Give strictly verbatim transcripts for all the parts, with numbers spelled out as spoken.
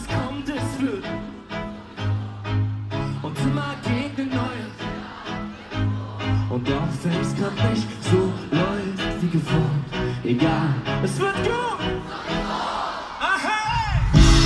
kommt, es wird. Und immer gegen Neues. Und auch wenn es grad nicht so läuft wie gewohnt, egal, es wird gut. Ah, hey!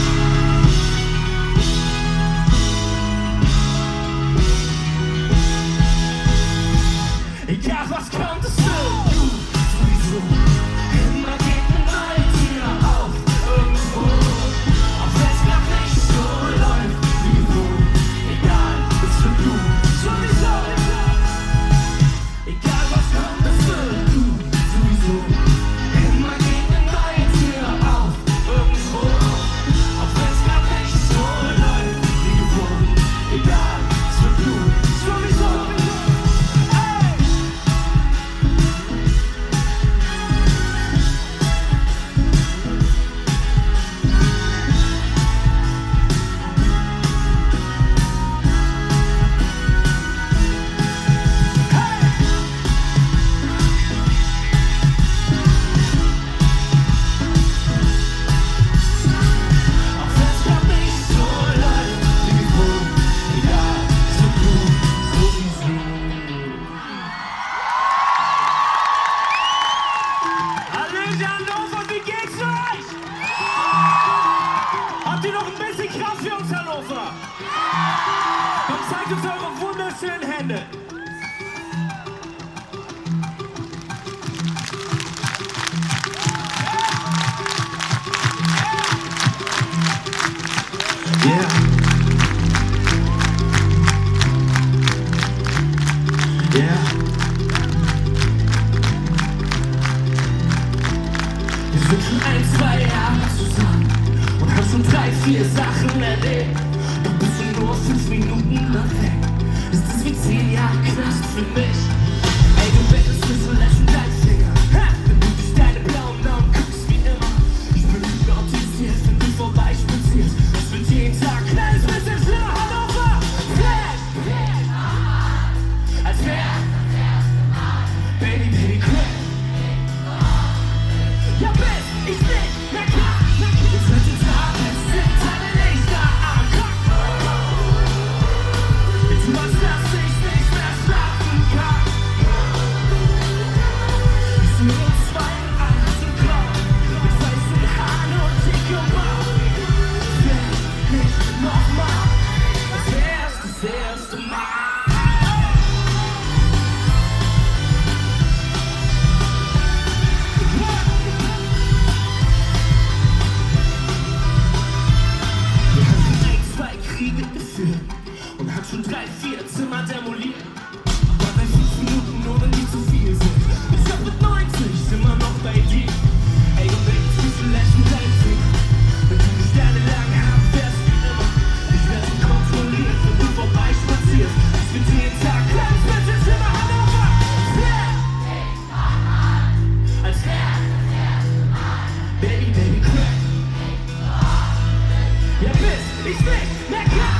Egal was kommt, es wird gut. Sowieso. Immer geht eine neue Tür auf irgendwo. Auch wenn es grad nicht so läuft wie gewohnt, egal, es wird gut. Sowieso. Egal was kommt, es wird gut. Sowieso. Immer geht eine neue Tür auf irgendwo. Auch wenn es grad nicht so läuft wie gewohnt, egal, es wird gut. Sowieso. Habt ihr noch ein bisschen Kraft für uns, Hannover? Komm, zeigt uns eure wunderschönen Hände. Yeah. Yeah. Wir sind schon ein, zwei Jahre zusammen und haben schon drei, vier Sachen erlebt. Doch bist du nur fünf Minuten noch weg. Ist das wie zehn Jahre Knast für mich? Ey, du bist mir so lächeln dein Finger. Ha! Wenn du durch deine blauen Augen guckst wie immer. Ich bin hypnotisiert, wenn du vorbei spazierst. Es wird jeden Tag ein kleines bisschen schlimmer, Hannover. Flash! Als wär Baby, Baby, crack. Ja, bist ich nicht mehr klar. Jetzt wird die Tage, sind deine Lichter am Kopf. Jetzt machst du, dass ich nicht mehr schlafen kann. Ich seh uns zwei in einem Kopf, mit weißen Haaren und dickem Bauch. Vielleicht nicht nochmal, als wär's das erste Mal. Und hat schon drei, vier Zimmer demoliert. Aber bei fünf Minuten ohne nie zu viel sind. Ich hab mit neunzig immer noch bei dir. Ey, du willst mich so lächeln dein Finger. Wenn du die Sterne lang haben fährst wie immer. Ich werd sie kontrolliert, wenn du vorbei spazierst. Es wird jeden Tag kleines bisschen schlimmer, Hannover. Als wär Baby, Baby, crack. Ja, bist ich nicht mehr klar.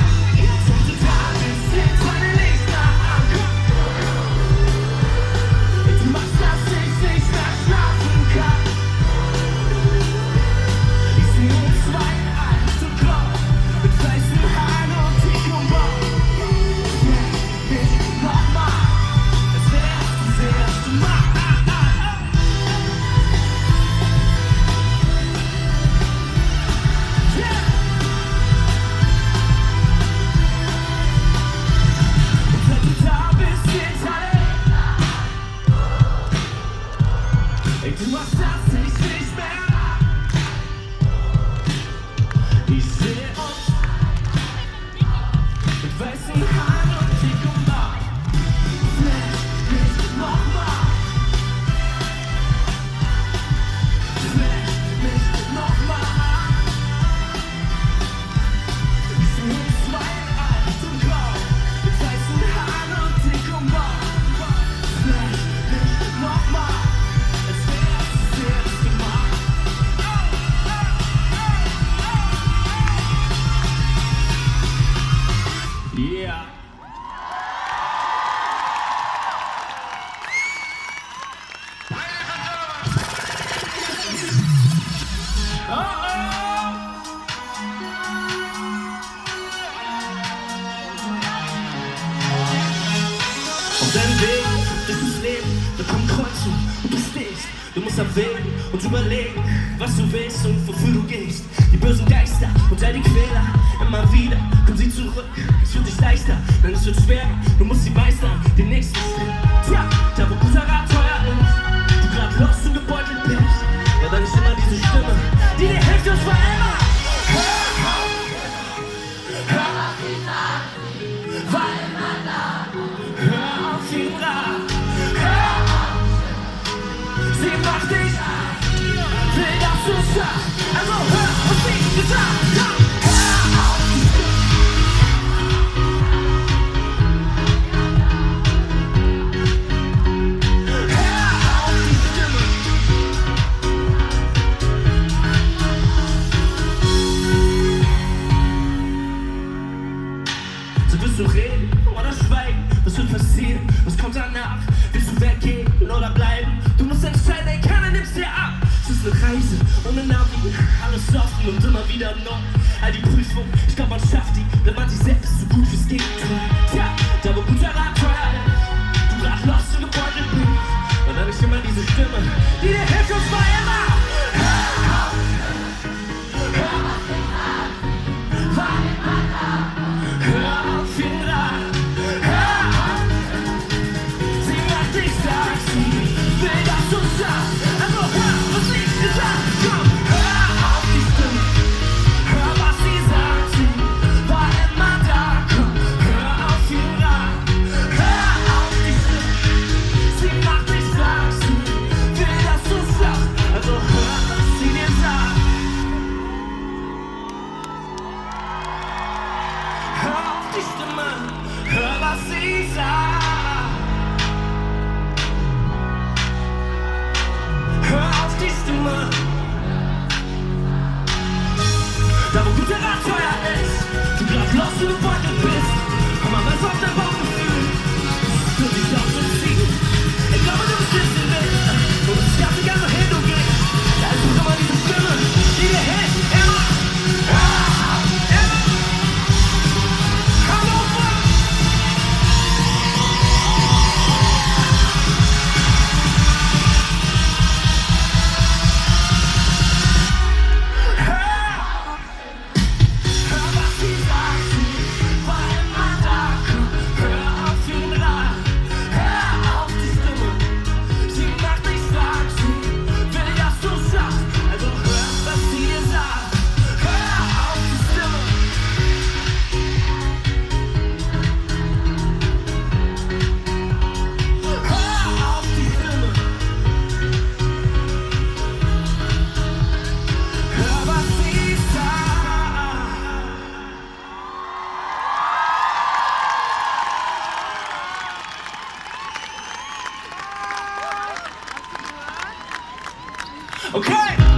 musst abwägen und überlegen, was du willst und wofür du gehst. Die bösen Geister und all die Quäler, immer wieder kommen sie zurück. Es wird nicht leichter, nein, es wird schwerer. Du musst sie meistern, den nächsten Schritt. Tja, da wo guter Rat teuer ist, du grad lost und gebeutelt bist, ja, dann ist immer diese Stimme, die dir hilft, uns für immer. Hör auf, hör auf die Nacht, war immer da. Hör auf den Rat, hör auf, sie macht dich an, will, dass du sagst. Also hör, was sie gesagt hat. Hör auf die Stimme. Hör auf die Stimme. So willst du reden oder schweigen? Was wird passieren? Was kommt danach? Willst du weggehen oder bleiben? Du musst entscheiden, ey, keiner nimmt's dir ab. Es ist eine Reise ohne Navi, alles offen und immer wieder neu. All die Prüfungen, ich glaub man schafft die, wenn man sich selbst so gut wie's geht tut. Tja, da wo guter Rat teuer ist, du grad lost und gebeutelt bist, und dann ist immer diese Stimme, die dir hilft, uns für immer. Hör auf, hör auf den Rat, war immer da. Hör auf den Rat, hör auf, sie macht dich stark, sie will, dass du sagst. Also hör, was sie gesagt, komm, hör auf die Stimme, hör, was sie sagt, sie war immer da, komm, hör auf den Rat, hör auf die Stimme, sie macht dich stark, sie will, dass du sagst. Also hör, was sie dir sagt. Hör auf die Stimme, hör, was sie sagt. Hör auf die Stimme. Da wo guter Rat teuer ist, du grad lost und gebeutelt bist, komm mal was auf dein Bauchgefühl. Du dich auf und ziehen. Ich glaube, du bist jetzt in Wind. Und es ist ganz egal, wohin du gehst. Da ist doch immer diese Stimme, die dir hilft. Immer. Hör auf, immer. Hannover. Hör, hör, was sie sagt, sie war immer da, komm, hör auf den Rat, hör auf die Stimme, sie macht dich stark, sie will, dass du sagst, also hör, was sie dir sagt, hör auf die Stimme. Hör auf die Stimme. Hör, was sie sagt. Okay.